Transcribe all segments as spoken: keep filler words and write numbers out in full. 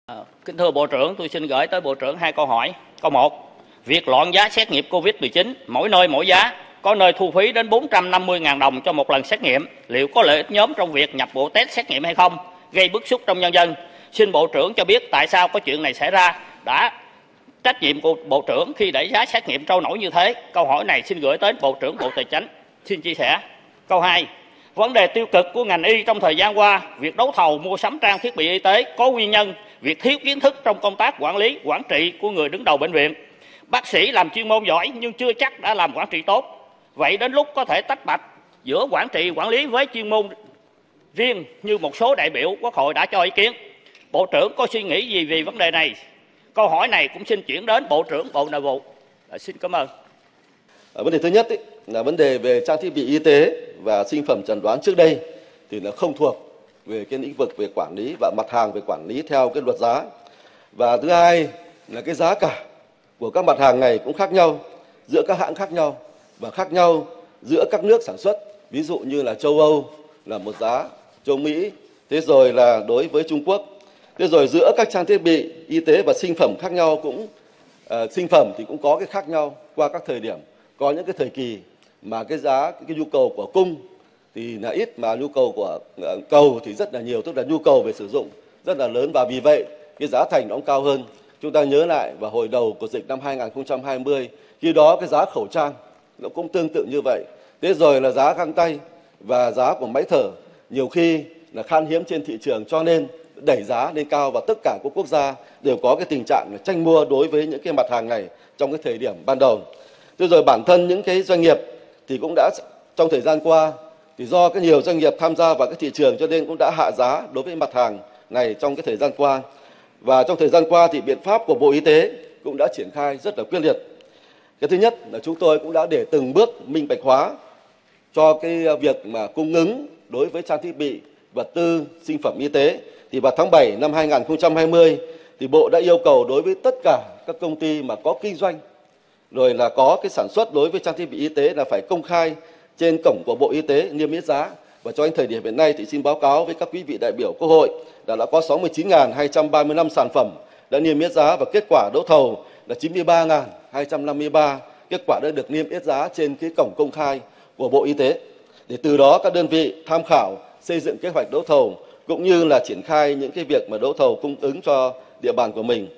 À, kính thưa Bộ trưởng, tôi xin gửi tới Bộ trưởng hai câu hỏi. Câu một, việc loạn giá xét nghiệm Covid mười chín, mỗi nơi mỗi giá, có nơi thu phí đến bốn trăm năm mươi nghìn đồng cho một lần xét nghiệm, liệu có lợi ích nhóm trong việc nhập bộ test xét nghiệm hay không, gây bức xúc trong nhân dân? Xin Bộ trưởng cho biết tại sao có chuyện này xảy ra, đã trách nhiệm của Bộ trưởng khi đẩy giá xét nghiệm trôi nổi như thế. Câu hỏi này xin gửi tới Bộ trưởng Bộ Tài chính, xin chia sẻ. Câu hai, vấn đề tiêu cực của ngành y trong thời gian qua, việc đấu thầu mua sắm trang thiết bị y tế có nguyên nhân việc thiếu kiến thức trong công tác quản lý, quản trị của người đứng đầu bệnh viện. Bác sĩ làm chuyên môn giỏi nhưng chưa chắc đã làm quản trị tốt. Vậy đến lúc có thể tách bạch giữa quản trị, quản lý với chuyên môn riêng như một số đại biểu Quốc hội đã cho ý kiến. Bộ trưởng có suy nghĩ gì về vấn đề này? Câu hỏi này cũng xin chuyển đến Bộ trưởng Bộ Nội vụ. À, xin cảm ơn. À, vấn đề thứ nhất ý, là vấn đề về trang thiết bị y tế và sinh phẩm chẩn đoán trước đây thì nó không thuộc về cái lĩnh vực về quản lý và mặt hàng về quản lý theo cái luật giá. Và thứ hai là cái giá cả của các mặt hàng này cũng khác nhau giữa các hãng khác nhau và khác nhau giữa các nước sản xuất. Ví dụ như là châu Âu là một giá, châu Mỹ, thế rồi là đối với Trung Quốc. Thế rồi giữa các trang thiết bị y tế và sinh phẩm khác nhau cũng uh, sinh phẩm thì cũng có cái khác nhau qua các thời điểm. Có những cái thời kỳ mà cái giá, cái nhu cầu của cung thì là ít mà nhu cầu của uh, cầu thì rất là nhiều, tức là nhu cầu về sử dụng rất là lớn và vì vậy cái giá thành nó cũng cao hơn. Chúng ta nhớ lại vào hồi đầu của dịch năm hai nghìn không trăm hai mươi, khi đó cái giá khẩu trang nó cũng tương tự như vậy. Thế rồi là giá găng tay và giá của máy thở nhiều khi là khan hiếm trên thị trường cho nên đẩy giá lên cao và tất cả các quốc gia đều có cái tình trạng tranh mua đối với những cái mặt hàng này trong cái thời điểm ban đầu. Thế rồi bản thân những cái doanh nghiệp thì cũng đã trong thời gian qua thì do cái nhiều doanh nghiệp tham gia vào cái thị trường cho nên cũng đã hạ giá đối với mặt hàng này trong cái thời gian qua. Và trong thời gian qua thì biện pháp của Bộ Y tế cũng đã triển khai rất là quyết liệt. Cái thứ nhất là chúng tôi cũng đã để từng bước minh bạch hóa cho cái việc mà cung ứng đối với trang thiết bị, vật tư, sinh phẩm y tế. Thì vào tháng bảy năm hai nghìn không trăm hai mươi thì Bộ đã yêu cầu đối với tất cả các công ty mà có kinh doanh rồi là có cái sản xuất đối với trang thiết bị y tế là phải công khai trên cổng của Bộ Y tế niêm yết giá. Và cho đến thời điểm hiện nay thì xin báo cáo với các quý vị đại biểu Quốc hội là đã có sáu mươi chín nghìn hai trăm ba mươi lăm sản phẩm đã niêm yết giá và kết quả đấu thầu là chín mươi ba nghìn hai trăm năm mươi ba kết quả đã được niêm yết giá trên cái cổng công khai của Bộ Y tế. Để từ đó các đơn vị tham khảo xây dựng kế hoạch đấu thầu cũng như là triển khai những cái việc mà đấu thầu cung ứng cho địa bàn của mình.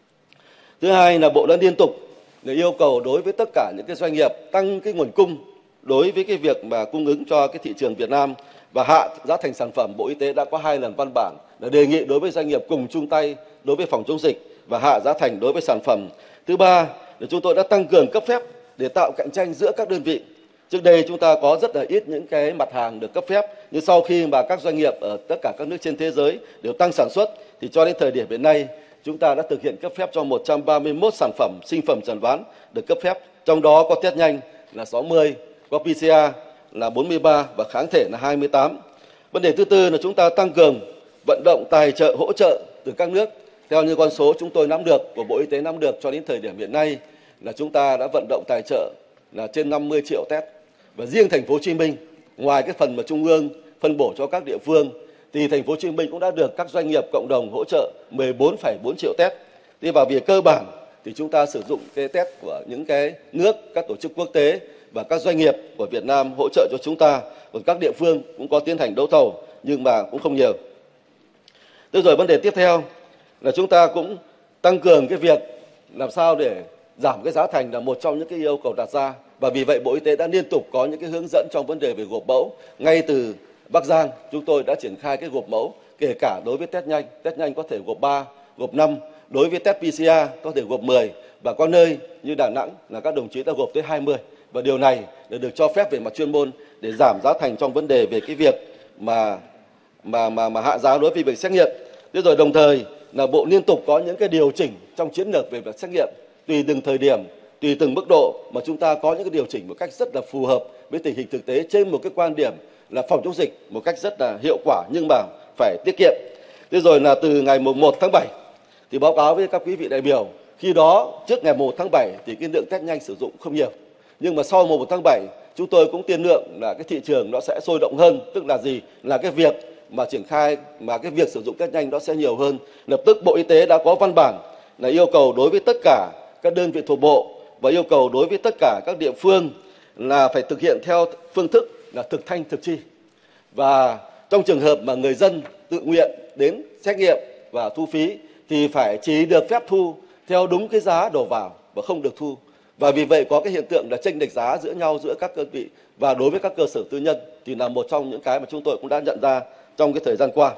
Thứ hai là Bộ đã liên tục để yêu cầu đối với tất cả những cái doanh nghiệp tăng cái nguồn cung đối với cái việc mà cung ứng cho cái thị trường Việt Nam và hạ giá thành sản phẩm. Bộ Y tế đã có hai lần văn bản là đề nghị đối với doanh nghiệp cùng chung tay đối với phòng chống dịch và hạ giá thành đối với sản phẩm. Thứ ba là chúng tôi đã tăng cường cấp phép để tạo cạnh tranh giữa các đơn vị. Trước đây chúng ta có rất là ít những cái mặt hàng được cấp phép, nhưng sau khi mà các doanh nghiệp ở tất cả các nước trên thế giới đều tăng sản xuất thì cho đến thời điểm hiện nay chúng ta đã thực hiện cấp phép cho một trăm ba mươi mốt sản phẩm sinh phẩm chẩn đoán được cấp phép, trong đó có test nhanh là sáu mươi, có pê xê rờ là bốn mươi ba và kháng thể là hai mươi tám. Vấn đề thứ tư là chúng ta tăng cường vận động tài trợ hỗ trợ từ các nước. Theo như con số chúng tôi nắm được, của Bộ Y tế nắm được cho đến thời điểm hiện nay là chúng ta đã vận động tài trợ là trên năm mươi triệu test. Và riêng thành phố Hồ Chí Minh, ngoài cái phần mà Trung ương phân bổ cho các địa phương thì thành phố Hồ Chí Minh cũng đã được các doanh nghiệp cộng đồng hỗ trợ mười bốn phẩy bốn triệu test. Đi vào việc cơ bản thì chúng ta sử dụng cái test của những cái nước, các tổ chức quốc tế và các doanh nghiệp của Việt Nam hỗ trợ cho chúng ta. Còn các địa phương cũng có tiến hành đấu thầu nhưng mà cũng không nhiều. Thế rồi vấn đề tiếp theo là chúng ta cũng tăng cường cái việc làm sao để giảm cái giá thành là một trong những cái yêu cầu đặt ra. Và vì vậy Bộ Y tế đã liên tục có những cái hướng dẫn trong vấn đề về gộp mẫu. Ngay từ Bắc Giang chúng tôi đã triển khai cái gộp mẫu, kể cả đối với test nhanh. Test nhanh có thể gộp ba, gộp năm. Đối với test pê xê rờ có thể gộp mười. Và có nơi như Đà Nẵng là các đồng chí đã gộp tới hai mươi. Và điều này đã được cho phép về mặt chuyên môn để giảm giá thành trong vấn đề về cái việc mà mà mà, mà hạ giá đối với việc xét nghiệm. Thế rồi đồng thời là Bộ liên tục có những cái điều chỉnh trong chiến lược về việc xét nghiệm tùy từng thời điểm, tùy từng mức độ mà chúng ta có những cái điều chỉnh một cách rất là phù hợp với tình hình thực tế trên một cái quan điểm là phòng chống dịch một cách rất là hiệu quả nhưng mà phải tiết kiệm. Thế rồi là từ ngày mùng một tháng bảy thì báo cáo với các quý vị đại biểu, khi đó trước ngày mùng một tháng bảy thì cái lượng test nhanh sử dụng không nhiều. Nhưng mà sau mùng một tháng bảy chúng tôi cũng tiên lượng là cái thị trường nó sẽ sôi động hơn, tức là gì? Là cái việc mà triển khai mà cái việc sử dụng test nhanh nó sẽ nhiều hơn. Lập tức Bộ Y tế đã có văn bản là yêu cầu đối với tất cả các đơn vị thuộc Bộ và yêu cầu đối với tất cả các địa phương là phải thực hiện theo phương thức là thực thanh thực chi. Và trong trường hợp mà người dân tự nguyện đến xét nghiệm và thu phí thì phải chỉ được phép thu theo đúng cái giá đầu vào và không được thu. Và vì vậy có cái hiện tượng là chênh lệch giá giữa nhau, giữa các đơn vị và đối với các cơ sở tư nhân thì là một trong những cái mà chúng tôi cũng đã nhận ra trong cái thời gian qua.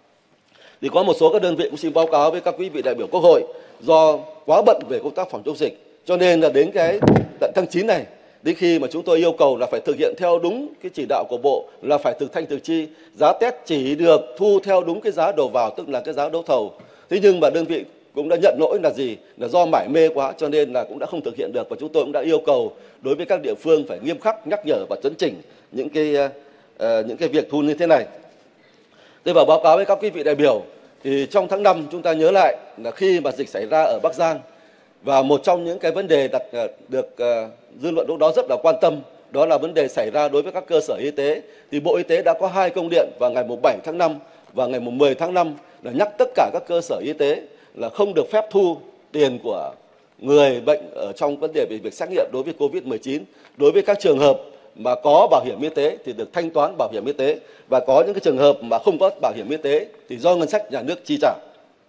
Thì có một số các đơn vị cũng xin báo cáo với các quý vị đại biểu Quốc hội, do quá bận về công tác phòng chống dịch cho nên là đến cái tận tháng chín này, đến khi mà chúng tôi yêu cầu là phải thực hiện theo đúng cái chỉ đạo của Bộ là phải thực thanh thực chi, giá test chỉ được thu theo đúng cái giá đầu vào, tức là cái giá đấu thầu. Thế nhưng mà đơn vị cũng đã nhận lỗi là gì? Là do mải mê quá cho nên là cũng đã không thực hiện được, và chúng tôi cũng đã yêu cầu đối với các địa phương phải nghiêm khắc nhắc nhở và chấn chỉnh những cái uh, những cái việc thu như thế này. Tôi vào báo cáo với các quý vị đại biểu thì trong tháng năm chúng ta nhớ lại là khi mà dịch xảy ra ở Bắc Giang, và một trong những cái vấn đề đặt được uh, dư luận lúc đó rất là quan tâm, đó là vấn đề xảy ra đối với các cơ sở y tế. Thì Bộ Y tế đã có hai công điện vào ngày bảy tháng năm và ngày mười tháng năm là nhắc tất cả các cơ sở y tế là không được phép thu tiền của người bệnh ở trong vấn đề về việc xét nghiệm đối với Covid mười chín. Đối với các trường hợp mà có bảo hiểm y tế thì được thanh toán bảo hiểm y tế, và có những cái trường hợp mà không có bảo hiểm y tế thì do ngân sách nhà nước chi trả.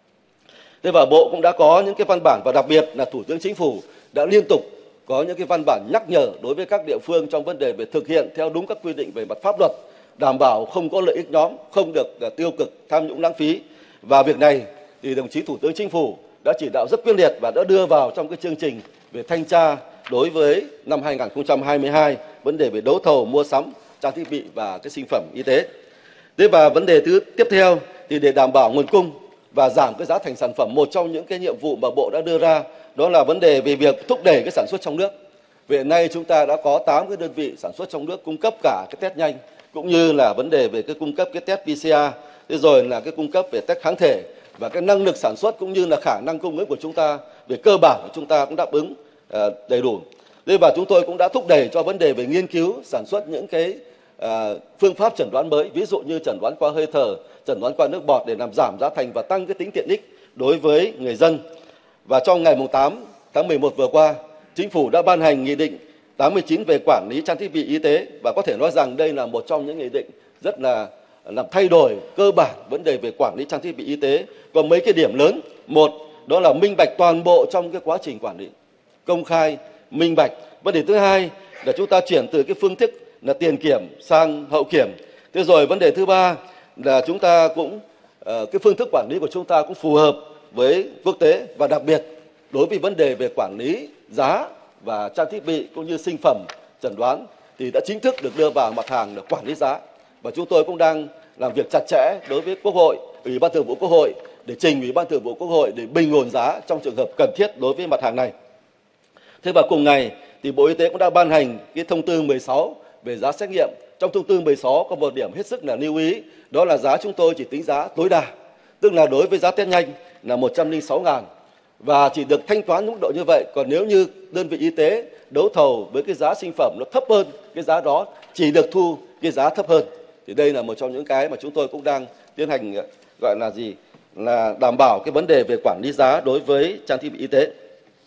Thế và Bộ cũng đã có những cái văn bản, và đặc biệt là Thủ tướng Chính phủ đã liên tục có những cái văn bản nhắc nhở đối với các địa phương trong vấn đề về thực hiện theo đúng các quy định về mặt pháp luật, đảm bảo không có lợi ích nhóm, không được tiêu cực, tham nhũng, lãng phí. Và việc này thì đồng chí Thủ tướng Chính phủ đã chỉ đạo rất quyết liệt và đã đưa vào trong cái chương trình về thanh tra đối với năm hai nghìn không trăm hai mươi hai, vấn đề về đấu thầu mua sắm trang thiết bị và cái sinh phẩm y tế. Thế và vấn đề thứ tiếp theo thì để đảm bảo nguồn cung và giảm cái giá thành sản phẩm, một trong những cái nhiệm vụ mà Bộ đã đưa ra đó là vấn đề về việc thúc đẩy cái sản xuất trong nước. Vì hiện nay chúng ta đã có tám cái đơn vị sản xuất trong nước cung cấp cả cái test nhanh, cũng như là vấn đề về cái cung cấp cái test pê xê rờ, thế rồi là cái cung cấp về test kháng thể, và cái năng lực sản xuất cũng như là khả năng cung ứng của chúng ta về cơ bản của chúng ta cũng đáp ứng uh, đầy đủ. Thế và chúng tôi cũng đã thúc đẩy cho vấn đề về nghiên cứu sản xuất những cái uh, phương pháp chẩn đoán mới, ví dụ như chẩn đoán qua hơi thở, chẩn đoán qua nước bọt để làm giảm giá thành và tăng cái tính tiện ích đối với người dân. Và trong ngày tám tháng mười một vừa qua, Chính phủ đã ban hành Nghị định tám mươi chín về quản lý trang thiết bị y tế, và có thể nói rằng đây là một trong những nghị định rất là làm thay đổi cơ bản vấn đề về quản lý trang thiết bị y tế. Có mấy cái điểm lớn: một, đó là minh bạch toàn bộ trong cái quá trình quản lý, công khai, minh bạch. Vấn đề thứ hai là chúng ta chuyển từ cái phương thức là tiền kiểm sang hậu kiểm. Thế rồi vấn đề thứ ba là chúng ta cũng cái phương thức quản lý của chúng ta cũng phù hợp với quốc tế, và đặc biệt đối với vấn đề về quản lý giá và trang thiết bị cũng như sinh phẩm chẩn đoán thì đã chính thức được đưa vào mặt hàng là quản lý giá. Và chúng tôi cũng đang làm việc chặt chẽ đối với Quốc hội, Ủy ban Thường vụ Quốc hội để trình Ủy ban Thường vụ Quốc hội để bình ổn giá trong trường hợp cần thiết đối với mặt hàng này. Thế và cùng ngày thì Bộ Y tế cũng đã ban hành cái thông tư mười sáu về giá xét nghiệm. Trong thông tư mười sáu có một điểm hết sức là lưu ý, đó là giá chúng tôi chỉ tính giá tối đa, tức là đối với giá test nhanh là một trăm lẻ sáu nghìn và chỉ được thanh toán mức độ như vậy. Còn nếu như đơn vị y tế đấu thầu với cái giá sinh phẩm nó thấp hơn cái giá đó, chỉ được thu cái giá thấp hơn. Thì đây là một trong những cái mà chúng tôi cũng đang tiến hành gọi là gì là đảm bảo cái vấn đề về quản lý giá đối với trang thiết bị y tế.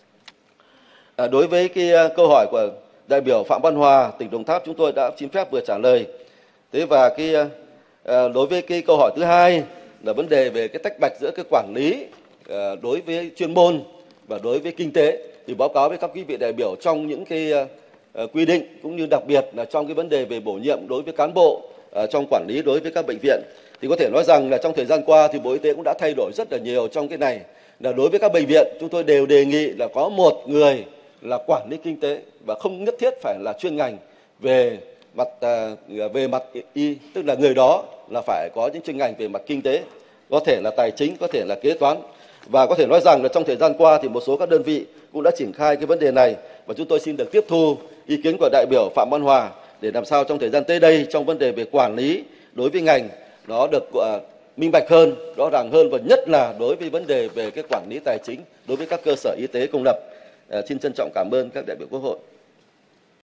À, đối với cái câu hỏi của đại biểu Phạm Văn Hòa, tỉnh Đồng Tháp, chúng tôi đã xin phép vừa trả lời. Thế và cái à, đối với cái câu hỏi thứ hai là vấn đề về cái tách bạch giữa cái quản lý à, đối với chuyên môn và đối với kinh tế, thì báo cáo với các quý vị đại biểu trong những cái à, quy định cũng như đặc biệt là trong cái vấn đề về bổ nhiệm đối với cán bộ à, trong quản lý đối với các bệnh viện, thì có thể nói rằng là trong thời gian qua thì Bộ Y tế cũng đã thay đổi rất là nhiều trong cái này. Là đối với các bệnh viện chúng tôi đều đề nghị là có một người là quản lý kinh tế và không nhất thiết phải là chuyên ngành về mặt à, về mặt y, tức là người đó là phải có những chuyên ngành về mặt kinh tế, có thể là tài chính, có thể là kế toán. Và có thể nói rằng là trong thời gian qua thì một số các đơn vị cũng đã triển khai cái vấn đề này, và chúng tôi xin được tiếp thu ý kiến của đại biểu Phạm Văn Hòa để làm sao trong thời gian tới đây trong vấn đề về quản lý đối với ngành nó được uh, minh bạch hơn, rõ ràng hơn, và nhất là đối với vấn đề về cái quản lý tài chính đối với các cơ sở y tế công lập. Uh, xin trân trọng cảm ơn các đại biểu Quốc hội.